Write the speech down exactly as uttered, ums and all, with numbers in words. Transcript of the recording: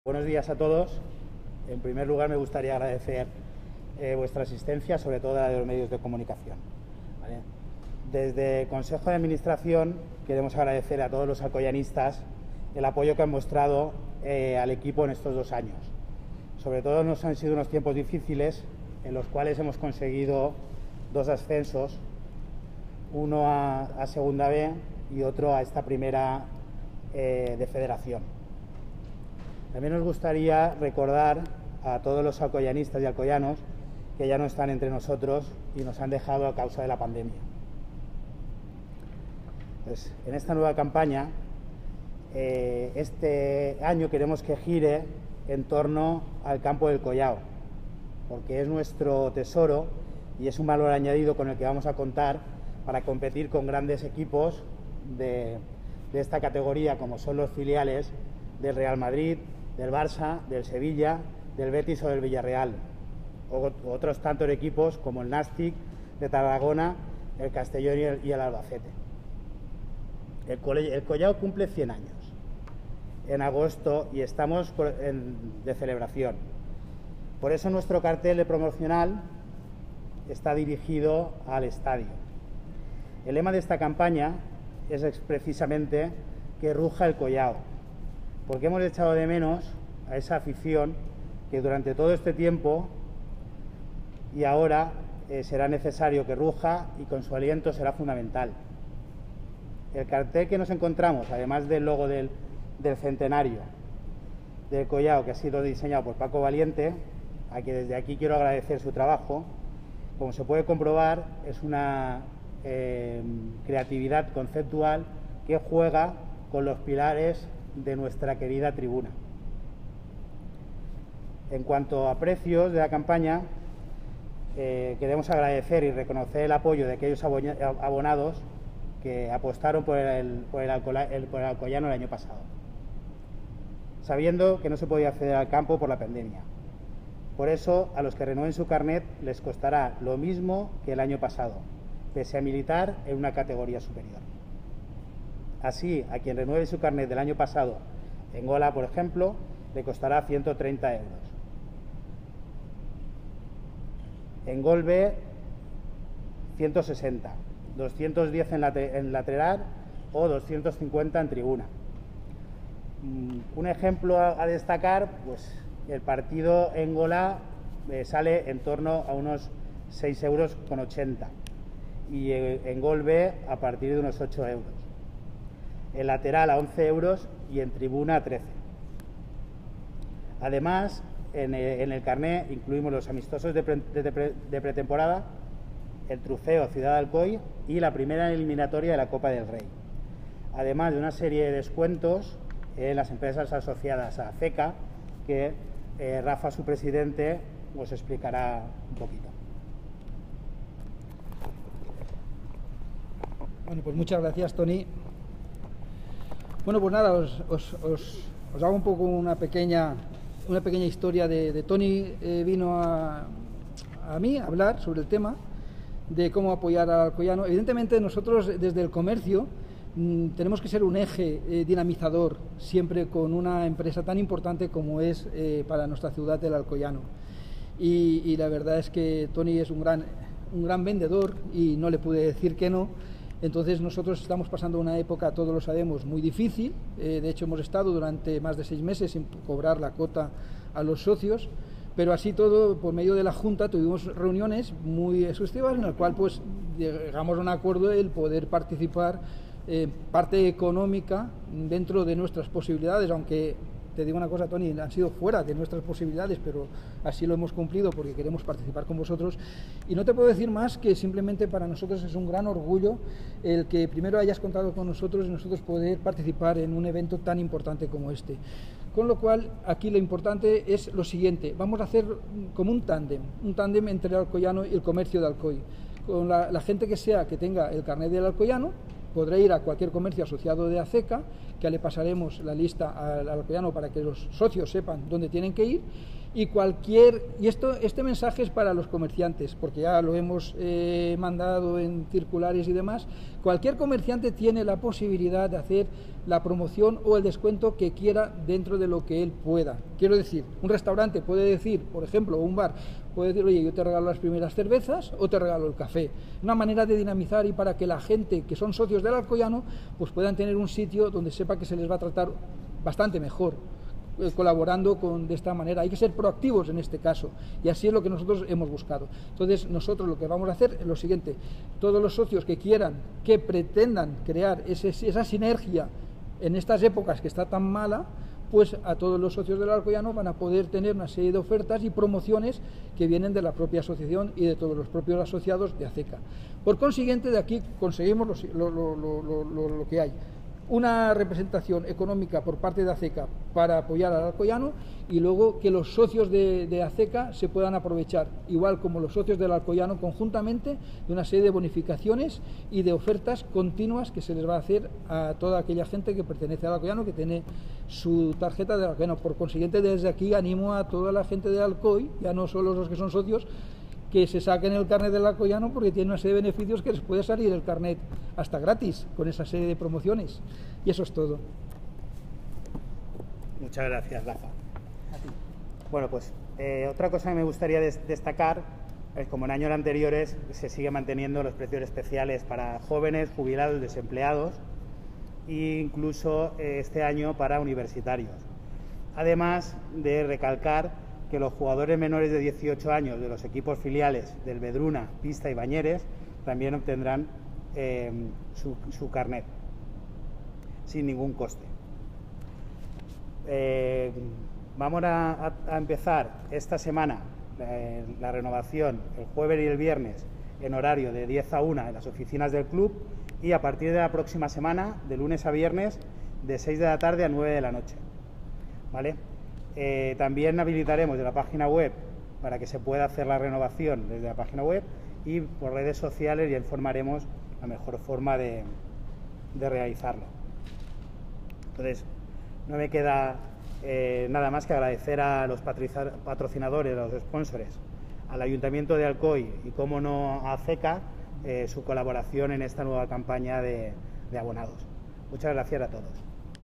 Buenos días a todos. En primer lugar, me gustaría agradecer eh, vuestra asistencia, sobre todo a los medios de comunicación. ¿Vale? Desde el Consejo de Administración queremos agradecer a todos los alcoyanistas el apoyo que han mostrado eh, al equipo en estos dos años. Sobre todo nos han sido unos tiempos difíciles en los cuales hemos conseguido dos ascensos, uno a, a Segunda B y otro a esta primera eh, de Federación. También nos gustaría recordar a todos los alcoyanistas y alcoyanos que ya no están entre nosotros y nos han dejado a causa de la pandemia. Pues, en esta nueva campaña, eh, este año queremos que gire en torno al campo del Collao, porque es nuestro tesoro y es un valor añadido con el que vamos a contar para competir con grandes equipos de, de esta categoría, como son los filiales del Real Madrid, del Barça, del Sevilla, del Betis o del Villarreal, o otros tantos equipos como el Nàstic de Tarragona, el Castellón y el, y el Albacete. El, el Collao cumple cien años en agosto y estamos por, en, de celebración. Por eso nuestro cartel de promocional está dirigido al estadio. El lema de esta campaña es precisamente que ruja el Collao, porque hemos echado de menos a esa afición que durante todo este tiempo y ahora eh, será necesario que ruja y con su aliento será fundamental. El cartel que nos encontramos, además del logo del, del centenario del Collao, que ha sido diseñado por Paco Valiente, a quien desde aquí quiero agradecer su trabajo, como se puede comprobar, es una eh, creatividad conceptual que juega con los pilares de nuestra querida tribuna. En cuanto a precios de la campaña, eh, queremos agradecer y reconocer el apoyo de aquellos abonados que apostaron por el, por el, Alcola, el, por el Alcoyano el año pasado, sabiendo que no se podía acceder al campo por la pandemia. Por eso, a los que renueven su carnet les costará lo mismo que el año pasado, pese a militar en una categoría superior. Así, a quien renueve su carnet del año pasado en Gola, por ejemplo, le costará ciento treinta euros. En Gol B, ciento sesenta, doscientos diez en, la, en lateral o doscientos cincuenta en tribuna. Un ejemplo a, a destacar, pues el partido en Gola eh, sale en torno a unos seis euros con ochenta y eh, en Gol B a partir de unos ocho euros. En lateral a once euros y en tribuna a trece. Además, en el, en el carné incluimos los amistosos de, pre, de, de, de pretemporada, el trofeo Ciudad de Alcoy y la primera eliminatoria de la Copa del Rey. Además de una serie de descuentos en las empresas asociadas a CECA, que eh, Rafa, su presidente, os explicará un poquito. Bueno, pues muchas gracias, Tony. Bueno, pues nada, os, os, os, os hago un poco una pequeña, una pequeña historia de, de Tony. Eh, vino a, a mí a hablar sobre el tema de cómo apoyar al alcoyano. Evidentemente nosotros desde el comercio mmm, tenemos que ser un eje eh, dinamizador siempre con una empresa tan importante como es eh, para nuestra ciudad el Alcoyano. Y, y la verdad es que Tony es un gran, un gran vendedor y no le pude decir que no. Entonces nosotros estamos pasando una época, todos lo sabemos, muy difícil. Eh, de hecho hemos estado durante más de seis meses sin cobrar la cuota a los socios, pero así todo, por medio de la Junta, tuvimos reuniones muy exhaustivas en las cuales pues, llegamos a un acuerdo el poder participar eh, parte económica dentro de nuestras posibilidades, aunque te digo una cosa, Tony, han sido fuera de nuestras posibilidades, pero así lo hemos cumplido porque queremos participar con vosotros. Y no te puedo decir más que simplemente para nosotros es un gran orgullo el que primero hayas contado con nosotros y nosotros poder participar en un evento tan importante como este. Con lo cual, aquí lo importante es lo siguiente, vamos a hacer como un tándem, un tándem entre el Alcoyano y el comercio de Alcoy. Con la, la gente que sea que tenga el carnet del Alcoyano, podrá ir a cualquier comercio asociado de ACECA, que le pasaremos la lista al Alcoyano para que los socios sepan dónde tienen que ir, y cualquier, y esto, este mensaje es para los comerciantes, porque ya lo hemos eh, mandado en circulares y demás, cualquier comerciante tiene la posibilidad de hacer la promoción o el descuento que quiera dentro de lo que él pueda. Quiero decir, un restaurante puede decir, por ejemplo, o un bar, puede decir, oye, yo te regalo las primeras cervezas o te regalo el café. Una manera de dinamizar y para que la gente que son socios del Alcoyano pues puedan tener un sitio donde sepa que se les va a tratar bastante mejor, eh, colaborando con, de esta manera. Hay que ser proactivos en este caso y así es lo que nosotros hemos buscado. Entonces nosotros lo que vamos a hacer es lo siguiente: todos los socios que quieran, que pretendan crear ese, esa sinergia en estas épocas que está tan mala, pues a todos los socios del Alcoyano van a poder tener una serie de ofertas y promociones que vienen de la propia asociación y de todos los propios asociados de ACECA. Por consiguiente, de aquí conseguimos lo, lo, lo, lo, lo, lo que hay: una representación económica por parte de ACECA para apoyar al Alcoyano y luego que los socios de, de ACECA se puedan aprovechar, igual como los socios del Alcoyano conjuntamente, de una serie de bonificaciones y de ofertas continuas que se les va a hacer a toda aquella gente que pertenece al Alcoyano, que tiene su tarjeta de Alcoyano. Por consiguiente, desde aquí animo a toda la gente de Alcoy, ya no solo los que son socios, que se saquen el carnet del Alcoyano, porque tiene una serie de beneficios que les puede salir el carnet hasta gratis con esa serie de promociones. Y eso es todo. Muchas gracias, Rafa. A ti. Bueno, pues eh, otra cosa que me gustaría des destacar es, como en años anteriores, se sigue manteniendo los precios especiales para jóvenes, jubilados, desempleados e incluso eh, este año para universitarios. Además de recalcar que los jugadores menores de dieciocho años de los equipos filiales del Vedruna, Pista y Bañeres también obtendrán eh, su, su carnet sin ningún coste. Eh, vamos a, a, a empezar esta semana eh, la renovación el jueves y el viernes en horario de diez a una en las oficinas del club, y a partir de la próxima semana, de lunes a viernes, de seis de la tarde a nueve de la noche. ¿Vale? Eh, también habilitaremos de la página web para que se pueda hacer la renovación desde la página web, y por redes sociales ya informaremos la mejor forma de, de realizarlo. Entonces, no me queda eh, nada más que agradecer a los patrocinadores, a los sponsors, al Ayuntamiento de Alcoy y, cómo no, a ACECA, eh, su colaboración en esta nueva campaña de, de abonados. Muchas gracias a todos.